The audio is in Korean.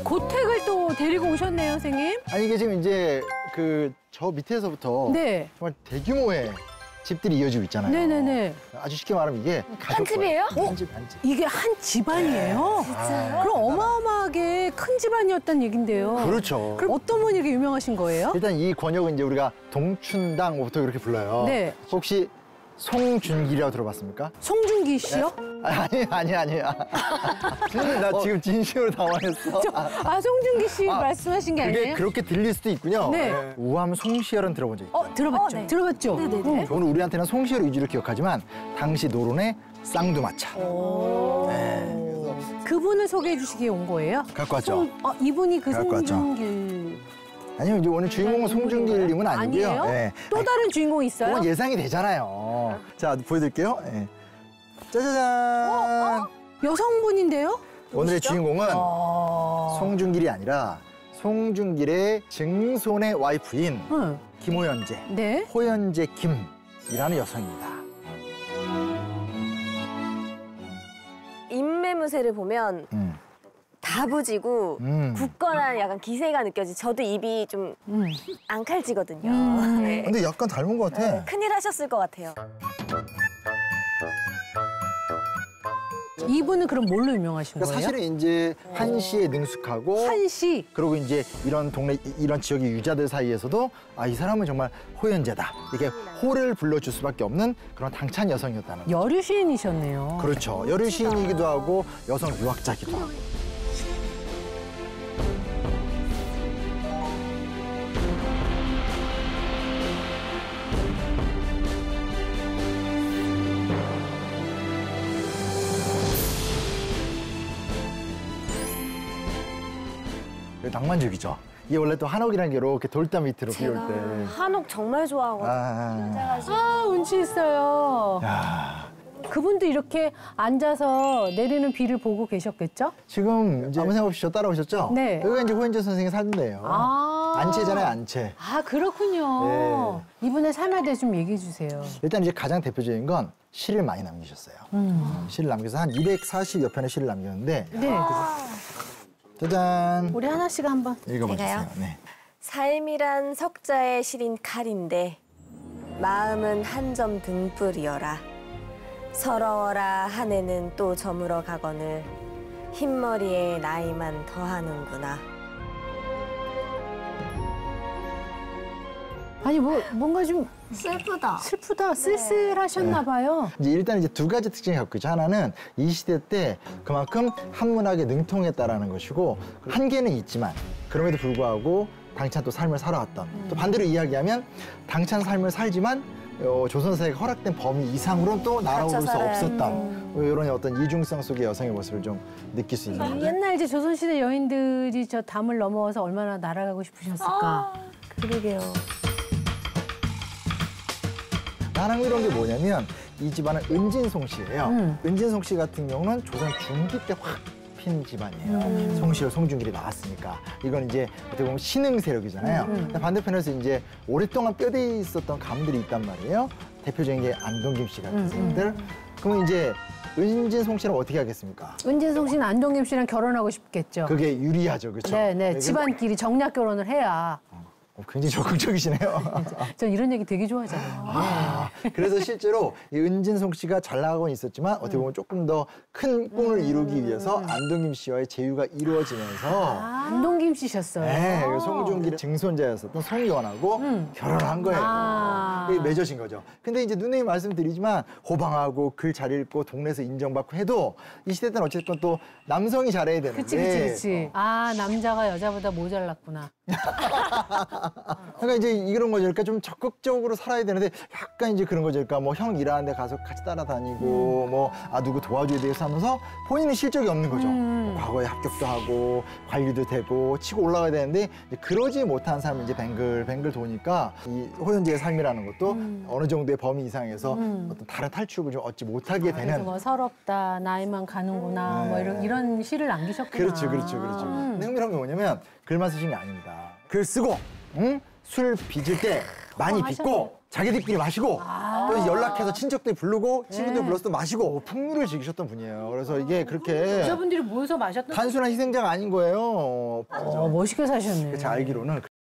고택을 또 데리고 오셨네요, 선생님. 아니 이게 지금 이제 저 밑에서부터 네. 정말 대규모의 집들이 이어지고 있잖아요. 네네네. 아주 쉽게 말하면 이게 한 집이에요? 한 집, 한 집. 이게 한 집안이에요? 진짜요? 그럼 어마어마하게 큰 집안이었다는 얘긴데요. 그렇죠. 그럼 어떤 분이 이렇게 유명하신 거예요? 일단 이 권역은 이제 우리가 동춘당부터 이렇게 불러요. 네. 혹시 송준기라고 들어봤습니까? 송중기 씨요? 아니야. 나 지금 진심으로 당황했어. 송중기 씨 말씀하신 게 그게 아니에요? 그렇게 들릴 수도 있군요. 네. 우암 송시열은 들어본 적 있죠? 들어봤죠. 네. 들어봤죠. 네네네. 오늘 우리한테는 송시열 위주로 기억하지만 당시 노론의 쌍두마차. 네. 그래서 그분을 소개해 주시기에 온 거예요? 갖고 왔죠. 이분이 그 갖고 왔죠. 송중기. 아니요, 이제 오늘 주인공은 송중길님은 아니고요. 아니에요? 네. 또 다른 주인공이 있어요? 그건 예상이 되잖아요. 자, 보여드릴게요. 네. 짜자잔. 여성분인데요? 오늘의 주인공은 송중길이 아니라 송중길의 증손의 와이프인 김호연재, 네. 호연재 김이라는 여성입니다. 입매무새를 보면 다부지고 굳건한 약간 기세가 느껴지. 저도 입이 좀 앙칼지거든요. 네. 근데 약간 닮은 것 같아. 큰일 하셨을 것 같아요. 이분은 그럼 뭘로 유명하신 그러니까 거예요? 사실은 이제 한시에 능숙하고 한시. 그리고 이제 이런 동네 이런 지역의 유자들 사이에서도 이 사람은 정말 호연재다. 이게 호를 불러줄 수밖에 없는 그런 당찬 여성이었다는 거죠. 여류 시인이셨네요. 그렇죠. 여류 시인이기도 하고 여성 유학자기도 하고. 낭만적이죠. 이게 원래 또 한옥이라는 게 이렇게 돌담 밑으로 비올 때. 한옥 정말 좋아하거든요. 운치 있어요. 야. 그분도 이렇게 앉아서 내리는 비를 보고 계셨겠죠? 지금 이제 아무 생각 없이 저 따라오셨죠? 네. 여기가 이제 호연재 선생이 사는 데예요. 안채잖아요, 안채. 그렇군요. 네. 이분의 삶에 대해 좀 얘기해 주세요. 일단 이제 가장 대표적인 건 시를 많이 남기셨어요. 시를 남겨서 한 240여 편의 시를 남겼는데 네. 짜잔. 우리 하나씩 한번. 읽어봐주세요. 제가요? 네. 삶이란 석자에 시린 칼인데 마음은 한 점 등불이여라. 서러워라 한 해는 또 저물어 가거늘 흰머리에 나이만 더하는구나. 아니 뭔가 좀 슬프다. 쓸쓸하셨나 봐요. 이제 일단 이제 두 가지 특징이 갖고 있죠. 하나는 이 시대 때 그만큼 한문학에 능통했다라는 것이고 한계는 있지만 그럼에도 불구하고 당찬 또 삶을 살아왔던 또 반대로 이야기하면 당찬 삶을 살지만 조선사회가 허락된 범위 이상으로는 또 날아오를 수 없었던 이런 어떤 이중성 속의 여성의 모습을 좀 느낄 수 있는 거죠. 옛날 이제 조선시대 여인들이 저 담을 넘어서 얼마나 날아가고 싶으셨을까. 그러게요. 가장 이런 게 뭐냐면 이 집안은 은진송 씨예요. 은진송 씨 같은 경우는 조선 중기 때 확 핀 집안이에요. 송시열, 송중길이 나왔으니까. 이건 이제 어떻게 보면 신흥 세력이잖아요. 반대편에서 이제 오랫동안 뼈대에 있었던 가문들이 있단 말이에요. 대표적인 게 안동김 씨 같은 사람들. 그러면 이제 은진송 씨는 어떻게 하겠습니까? 은진송 씨는 안동김 씨랑 결혼하고 싶겠죠. 그게 유리하죠, 그렇죠? 네네, 집안끼리 정략 결혼을 해야. 굉장히 적극적이시네요. 전 이런 얘기 되게 좋아하잖아요. 그래서 실제로 이 은진송 씨가 잘 나가고는 있었지만 어떻게 보면 조금 더 큰 꿈을 이루기 위해서 안동김 씨와의 제휴가 이루어지면서 안동김 씨셨어요. 네, 송중길의 증손자였었던 송이원하고 결혼한 거예요. 이게 맺어진 거죠. 근데 이제 누누이 말씀드리지만 호방하고 글 잘 읽고 동네에서 인정받고 해도 이 시대 때는 어쨌든 또 남성이 잘해야 되는데. 그치. 남자가 여자보다 모자랐구나. 그러니까 이제 이런 거죠. 그러니까 좀 적극적으로 살아야 되는데 약간 이제 그런 거죠. 그러니까 뭐 형 일하는 데 가서 같이 따라다니고 뭐 누구 도와줘야 되겠어 하면서 본인은 실적이 없는 거죠. 과거에 합격도 하고 관리도 되고 치고 올라가야 되는데 이제 그러지 못한 사람이 이제 뱅글뱅글 도니까 이 호연재의 삶이라는 것도 어느 정도의 범위 이상에서 어떤 다른 탈출을 좀 얻지 못하게 되는. 뭐 서럽다, 나이만 가는구나, 뭐 이런 시를 남기셨구나. 그렇죠. 근데 흥미로운 게 뭐냐면 글만 쓰신 게 아닙니다. 글 쓰고 술 빚을 때 많이 빚고 자기들끼리 마시고 또 연락해서 친척들 부르고 친구들 불러서 또 마시고 풍류를 즐기셨던 분이에요. 그래서 이게 그렇게 여자분들이 모여서 마셨던 단순한 희생자가 아닌 거예요. 멋있게 사셨네. 제가 알기로는